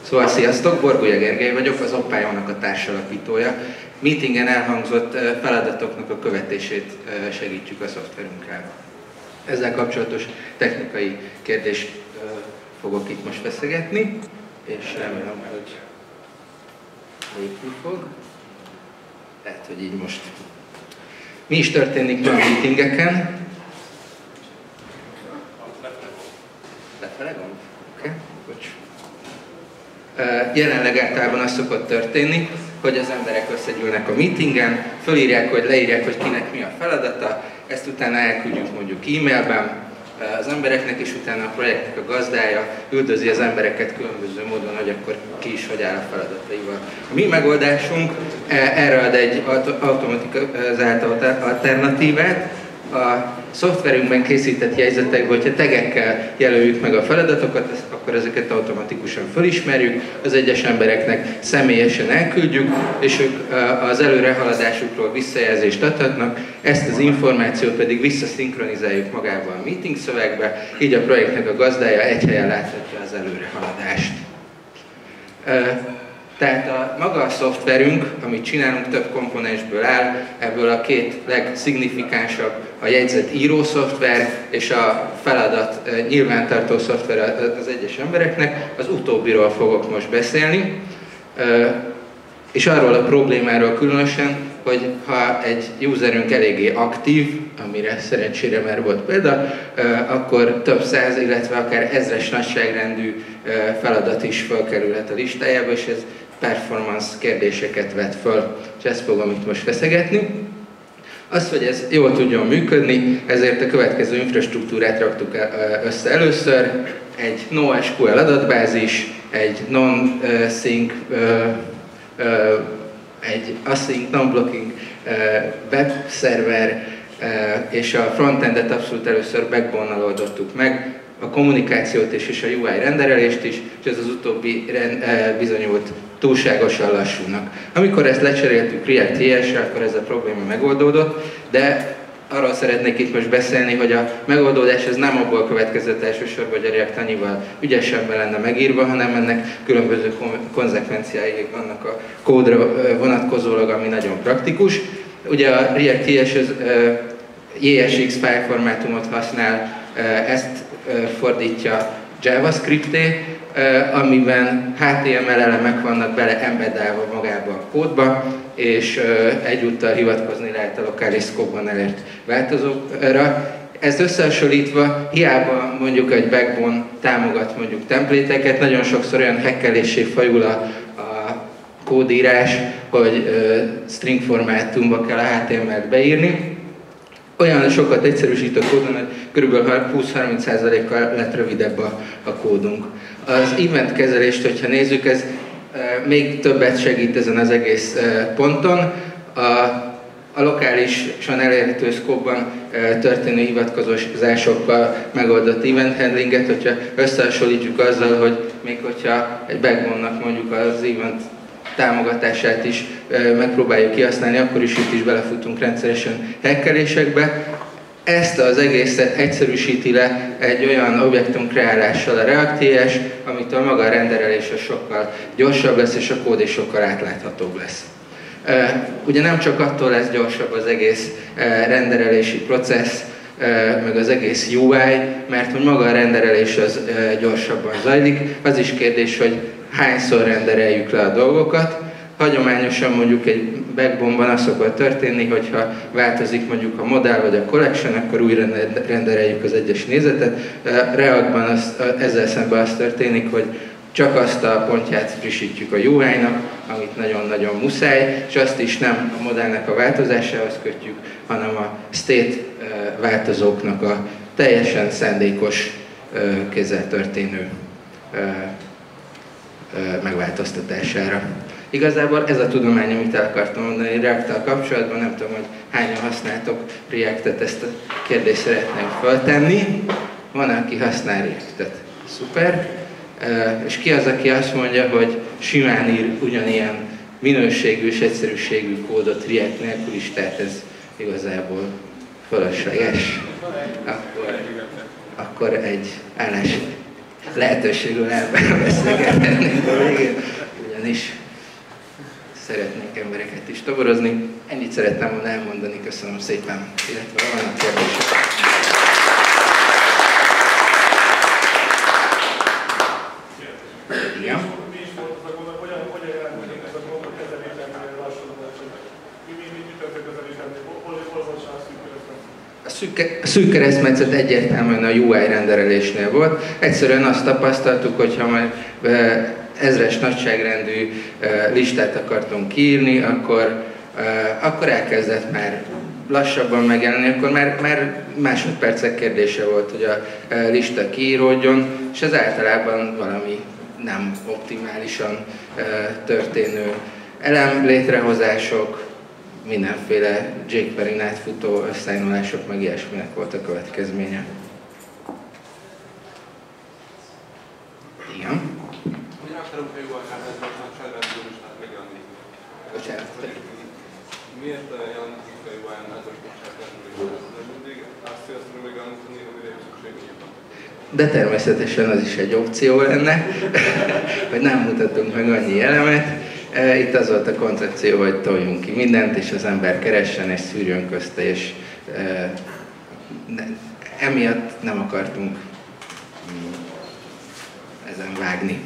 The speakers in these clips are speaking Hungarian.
Szóval sziasztok, Borgulya Gergely vagyok, az Oppályónak a társalapítója. Meetingen elhangzott feladatoknak a követését segítjük a szoftverünkkel. Ezzel kapcsolatos technikai kérdést fogok itt most feszegetni, és remélem, hogy lépni fog. Lehet, hogy így most. Mi is történik ma a meetingeken? Lefele gomb? Oké, bocs. Jelenleg általában az szokott történni, hogy az emberek összegyűlnek a meetingen, fölírják, hogy leírják, hogy kinek mi a feladata, ezt utána elküldjük mondjuk e-mailben az embereknek, és utána a projektnek a gazdája üldözi az embereket különböző módon, hogy akkor ki is hogy áll a feladataival. A mi megoldásunk erre ad egy automatizált alternatívát. A szoftverünkben készített jegyzetekben, hogyha tegekkel jelöljük meg a feladatokat, akkor ezeket automatikusan felismerjük, az egyes embereknek személyesen elküldjük, és ők az előrehaladásukról visszajelzést adhatnak, ezt az információt pedig visszaszinkronizáljuk magába a meeting szövegbe, így a projektnek a gazdája egy helyen láthatja az előrehaladást. Tehát maga a szoftverünk, amit csinálunk, több komponensből áll, ebből a két legszignifikánsabb a jegyzetíró szoftver és a feladat nyilvántartó szoftver az egyes embereknek. Az utóbbiról fogok most beszélni, és arról a problémáról különösen, hogy ha egy userünk eléggé aktív, amire szerencsére már volt példa, akkor több száz, illetve akár ezres nagyságrendű feladat is felkerülhet a listájába, és ez performance kérdéseket vet föl, és ezt fogom itt most feszegetni. Az, hogy ez jól tudjon működni, ezért a következő infrastruktúrát raktuk össze először, egy NoSQL adatbázis, egy non-sync, egy async, non-blocking webszerver, és a frontendet abszolút először Backbone-nal oldottuk meg, a kommunikációt és a UI renderelést is, és ez az utóbbi bizonyult túlságosan lassúnak. Amikor ezt lecseréltük React.js-re, akkor ez a probléma megoldódott, de arról szeretnék itt most beszélni, hogy a megoldódás ez nem abból következett elsősorban, hogy a React annyival ügyesebben lenne megírva, hanem ennek különböző konzekvenciái vannak a kódra vonatkozólag, ami nagyon praktikus. Ugye a React.js az JSX file formátumot használ, ezt fordítja JavaScript-té, amiben HTML elemek vannak bele embedálva magába a kódba, és egyúttal hivatkozni lehet a lokális scope-ban elért változókra. Ezt összehasonlítva, hiába mondjuk egy Backbone támogat mondjuk templéteket, nagyon sokszor olyan hekkelésé fajul a kódírás, hogy string formátumba kell a HTML-t beírni. Olyan sokat egyszerűsített kódon, hogy kb. 20-30%-kal lett rövidebb a kódunk. Az event kezelést, hogyha nézzük, ez még többet segít ezen az egész ponton. A lokálisan elérhető scope-ban történő hivatkozásokkal megoldott event handlinget, hogyha összehasonlítjuk azzal, hogy még hogyha egy Backbone-nak mondjuk az event támogatását is megpróbáljuk kihasználni, akkor is itt is belefutunk rendszeresen hekkelésekbe. Ezt az egészet egyszerűsíti le egy olyan objektum kreálással a React.js, amitől maga a renderelése sokkal gyorsabb lesz, és a kód is sokkal átláthatóbb lesz. Ugye nem csak attól lesz gyorsabb az egész renderelési processz, meg az egész UI, mert hogy maga a renderelés az gyorsabban zajlik. Az is kérdés, hogy hányszor rendereljük le a dolgokat. Hagyományosan mondjuk egy Backbone-ban az szokott történni, hogyha változik mondjuk a modell vagy a collection, akkor újra rendereljük az egyes nézetet. React-ban ezzel szemben az történik, hogy csak azt a pontját frissítjük a UI-nak, amit nagyon-nagyon muszáj, és azt is nem a modellnek a változásához kötjük, hanem a state változóknak a teljesen szándékos kézzel történő megváltoztatására. Igazából ez a tudomány, amit el akartam mondani React-tal kapcsolatban, nem tudom, hogy hányan használtok React-et, ezt a kérdést szeretném feltenni. Van, aki használ React-et. Szuper. És ki az, aki azt mondja, hogy simán ír ugyanilyen minőségű és egyszerűségű kódot React nélkül is, tehát ez igazából fölösleges. Akkor egy állás lehetőségről elbeszélgetnénk a végén, ugyanis szeretnénk embereket is toborozni. Ennyit szerettem volna elmondani, köszönöm szépen, illetve vannak kérdések. Igen. Mi is volt az a gond, hogyan jelentkezik ez a gond a kezelésben lassulás? Mi történt kezelésben? Hol volt a szűk keresztmetszet? A szűk keresztmetszet egyértelműen a UI renderelésnél volt. Egyszerűen azt tapasztaltuk, hogy ha már ezres nagyságrendű listát akartunk kiírni, akkor elkezdett már lassabban megjelenni, akkor már másodpercek kérdése volt, hogy a lista kiíródjon, és ez általában valami nem optimálisan történő elem létrehozások, mindenféle jQuery-n átfutó összeállítások, meg ilyesminek volt a következménye. Igen? Hogyan akarunk a UI-t nagyságrendű listát megjelenni? Bocsánat. Miért jelentetünk a UI-n nagyságrendű listát? Nem mindig azt célzunk megjeleníteni, amire szükségünk van. De természetesen az is egy opció lenne, hogy nem mutatunk meg annyi elemet. Itt az volt a koncepció, hogy toljunk ki mindent, és az ember keressen és szűrjön közte, és emiatt nem akartunk ezen vágni.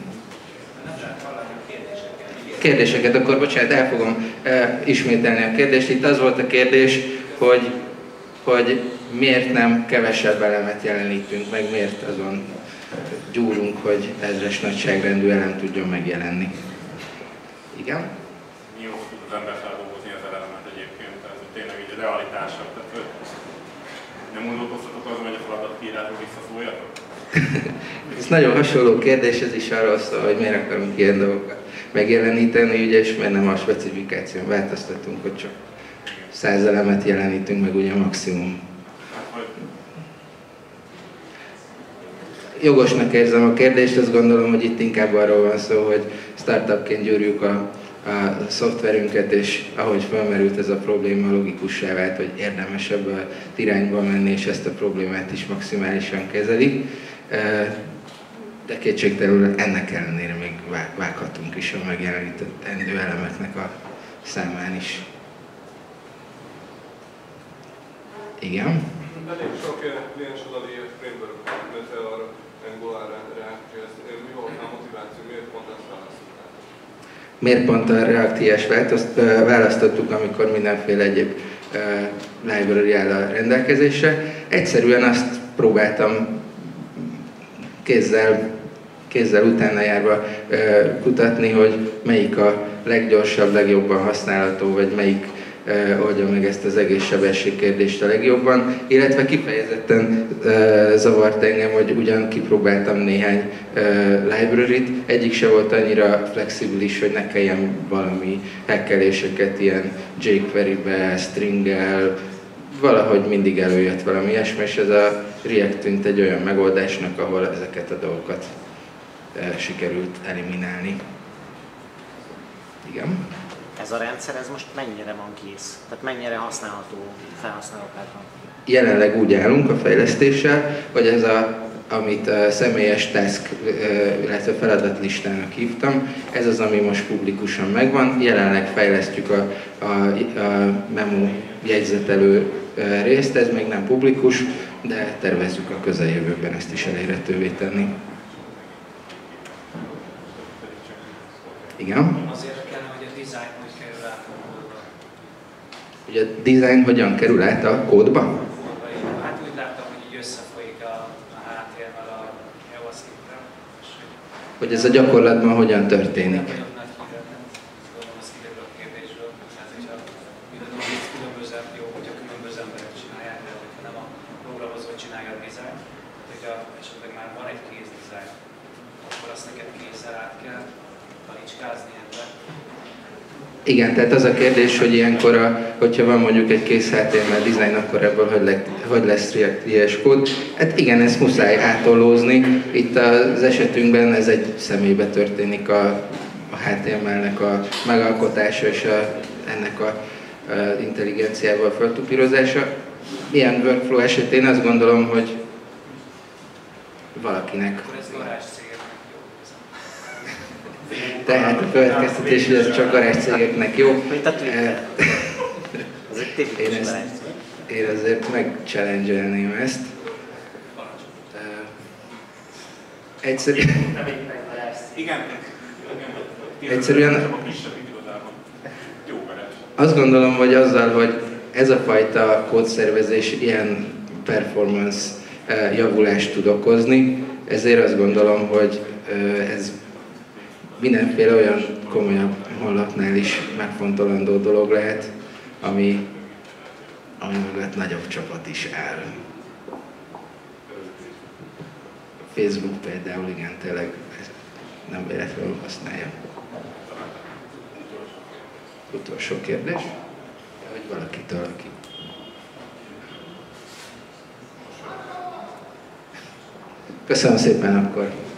Kérdéseket, akkor bocsánat, el fogom ismételni a kérdést. Itt az volt a kérdés, hogy miért nem kevesebb elemet jelenítünk meg, miért azon gyúrunk, hogy ezres nagyságrendű elem tudjon megjelenni. Igen? Mi jó tud az ember feldolgozni az elemet egyébként, ez tényleg így realitásabb. Tehát nem gondolkoztatok azon, hogy a feladatkiírásról visszaszóljatok? Ez nagyon hasonló kérdés, ez is arról szól, hogy miért akarunk ilyen dolgokat megjeleníteni, ugye, és miért nem a specifikáción változtatunk, hogy csak 100 elemet jelenítünk meg, ugye maximum. Jogosnak érzem a kérdést, azt gondolom, hogy itt inkább arról van szó, hogy startupként gyűrjük a szoftverünket, és ahogy felmerült ez a probléma, logikussá vált, hogy érdemes ebbe a irányba menni, és ezt a problémát is maximálisan kezeli. De kétségtelenül ennek ellenére még vághatunk is a megjelenített elemeknek a számán is. Igen? Elég sok kliensodat írt framework, illetve arra Angular React.js. Mi volt a motiváció, miért pont ezt választották? Miért pont a React.js választottuk, amikor mindenféle egyéb library áll a rendelkezésre? Egyszerűen azt próbáltam kézzel utána járva kutatni, hogy melyik a leggyorsabb, legjobban használható, vagy melyik oldja meg ezt az egész sebességkérdést a legjobban, illetve kifejezetten zavart engem, hogy ugyan kipróbáltam néhány library-t, egyik se volt annyira flexibilis, hogy ne kelljen valami hackeléseket ilyen jQuery-be, stringgel, valahogy mindig előjött valami ilyesmi, és ez a React tűnt egy olyan megoldásnak, ahol ezeket a dolgokat sikerült eliminálni. Igen? Ez a rendszer, ez most mennyire van kész? Tehát mennyire használható felhasználók által? Jelenleg úgy állunk a fejlesztéssel, hogy ez amit a személyes task, illetve feladatlistának hívtam, ez az, ami most publikusan megvan. Jelenleg fejlesztjük a memo jegyzetelő részt, ez még nem publikus, de tervezzük a közeljövőben ezt is elérhetővé tenni. Igen? Az érdekelne, hogy a design hogy kerül át a kódba. Hogy a design hogyan kerül át a kódba? Hát úgy láttam, hogy így összefolyik a HTML a JavaScript-tel. Hogy ez a gyakorlatban hogyan történik? Nem vagyok nagy híre, nem tudom, az kiderül a kérdésről. Tehát, hogyha különböző, jó, hogyha különböző emberek csinálják, de hogyha nem a programozó csinálja a design, hogyha esetleg már van egy kész design, akkor azt neked kézzel át kell talicskázni ebben. Igen, tehát az a kérdés, hogy ilyenkor, hogyha van mondjuk egy kész HTML design, akkor ebből hogy lesz React.js kód? Hát igen, ezt muszáj átollózni. Itt az esetünkben ez egy személybe történik a HTML-nek a megalkotása és ennek a intelligenciával feltupírozása. Ilyen workflow esetén azt gondolom, hogy valakinek garázscégeknek jó. Tehát a következtetés, hogy ez csak garázscégeknek jó. Mint a Twitter. Ez egy tipikus Én ezt- garázs. Én azért meg-challenge-elném ezt. Egyszerűen, Igen. Egyszerűen- A kisebbik irodában. Jó garázs. azt gondolom, hogy azzal, hogy ez a fajta kódszervezés ilyen performance javulást tud okozni, ezért azt gondolom, hogy ez mindenféle olyan komolyabb honlapnál is megfontolandó dolog lehet, ami mögött nagyobb csapat is áll. A Facebook például, igen, tényleg ezt nem véletlenül használja. Utolsó kérdés? Vagy valakitől, aki... Köszönöm szépen akkor!